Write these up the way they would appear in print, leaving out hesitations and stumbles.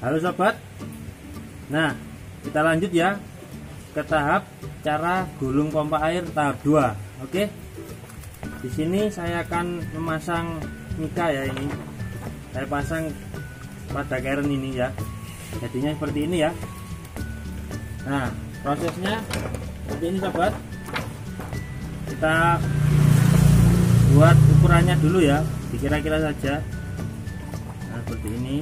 Halo sobat. Nah, kita lanjut ya ke tahap cara gulung pompa air tahap 2. Oke. Di sini saya akan memasang mika ya ini. Saya pasang pada keren ini ya. Jadinya seperti ini ya. Nah, prosesnya seperti ini sobat. Kita buat ukurannya dulu ya, dikira-kira saja. Nah, seperti ini.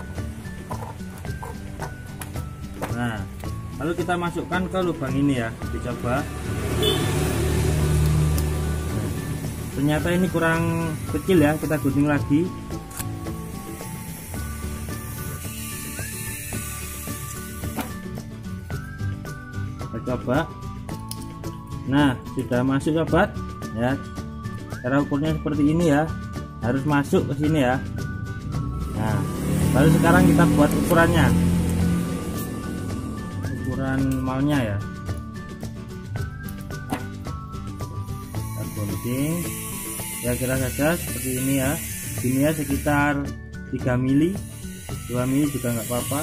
Nah, lalu kita masukkan ke lubang ini ya, dicoba. Nah, ternyata ini kurang kecil ya, kita gunting lagi. Kita coba. Nah, sudah masuk sobat ya. Cara ukurnya seperti ini ya, harus masuk ke sini ya. Nah, baru sekarang kita buat ukurannya, ukuran maunya ya. Kita gunting ya, kira saja seperti ini ya. Ini ya sekitar 3 mili, 2 mili juga nggak apa-apa.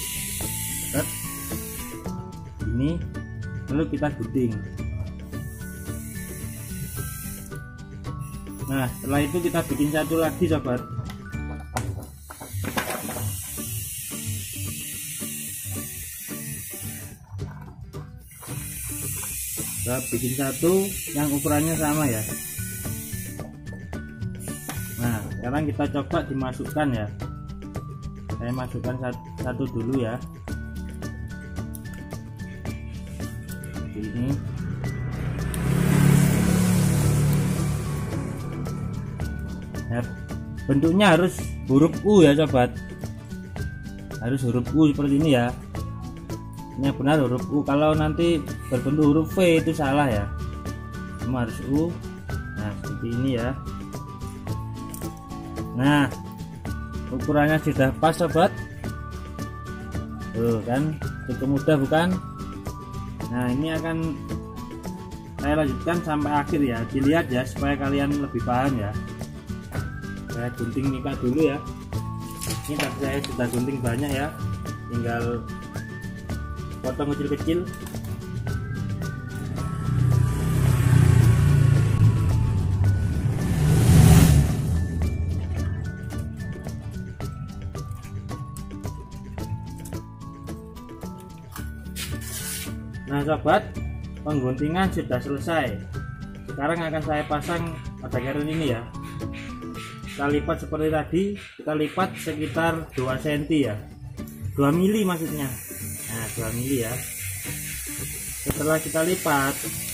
Ini lalu kita gunting. Nah, setelah itu kita bikin satu lagi sobat. Kita bikin satu yang ukurannya sama ya. Nah, sekarang kita coba dimasukkan ya. Saya masukkan satu dulu ya. Seperti ini. Nah, bentuknya harus huruf U ya sobat, harus huruf U seperti ini ya. Ini benar huruf U, kalau nanti berbentuk huruf V itu salah ya. Cuma harus U. Nah, seperti ini ya. Nah, ukurannya sudah pas sobat. Tuh kan, cukup mudah bukan? Nah, ini akan saya lanjutkan sampai akhir ya, dilihat ya supaya kalian lebih paham ya. Saya gunting mika dulu ya. Ini tadi saya sudah gunting banyak ya, tinggal potong kecil-kecil. Nah sobat, pengguntingan sudah selesai. Sekarang akan saya pasang pada keren ini ya. Kita lipat seperti tadi, kita lipat sekitar 2 cm ya, 2 mili maksudnya. Nah, 2 mili ya. Setelah kita lipat,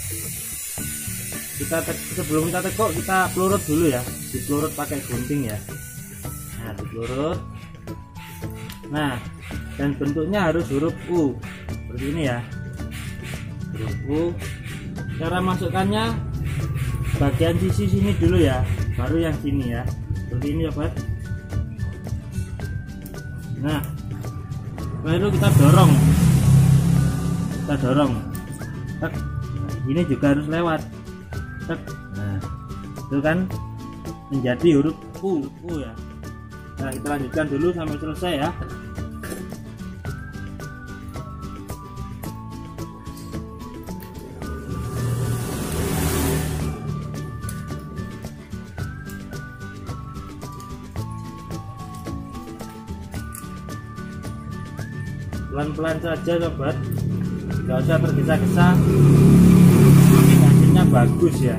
sebelum kita tekuk, kita pelurut dulu ya, dipelurut pakai gunting ya. Nah, dipelurut. Nah, dan bentuknya harus huruf U seperti ini ya, huruf U. Cara masukkannya bagian sisi sini dulu ya, baru yang sini ya. Seperti ini sobat. Nah, lalu kita dorong, Tek. Nah, ini juga harus lewat. Tek. Nah, itu kan menjadi huruf U ya. Nah, kita lanjutkan dulu sampai selesai ya. Pelan-pelan saja sobat, nggak usah tergesa-gesa, hasilnya bagus ya.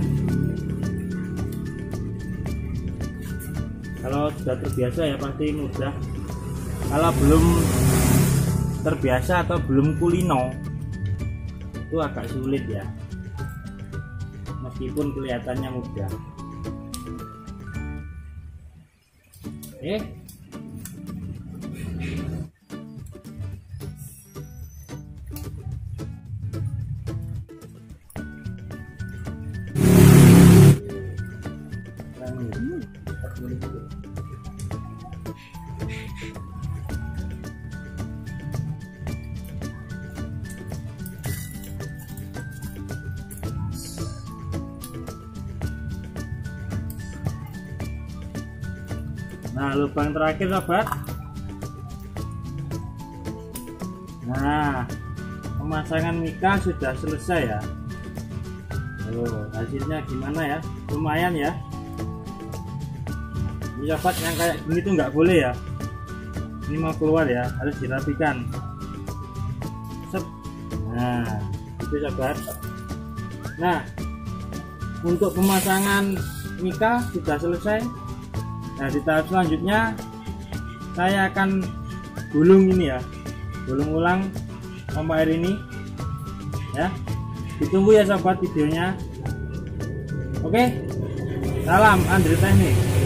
Kalau sudah terbiasa ya pasti mudah. Kalau belum terbiasa atau belum kulino, itu agak sulit ya, meskipun kelihatannya mudah. Oke. Nah, lubang terakhir sobat, Nah, pemasangan mika sudah selesai ya. Hasilnya gimana ya? Lumayan ya. Ini sobat, yang kayak gini tuh nggak boleh ya. Ini mau keluar ya, harus dirapikan. Nah, itu sobat. Nah, untuk pemasangan mika sudah selesai. Nah, di tahap selanjutnya saya akan gulung ini ya, gulung ulang pompa air ini ya. Ditunggu ya sobat videonya. Oke, salam Andre Teknik.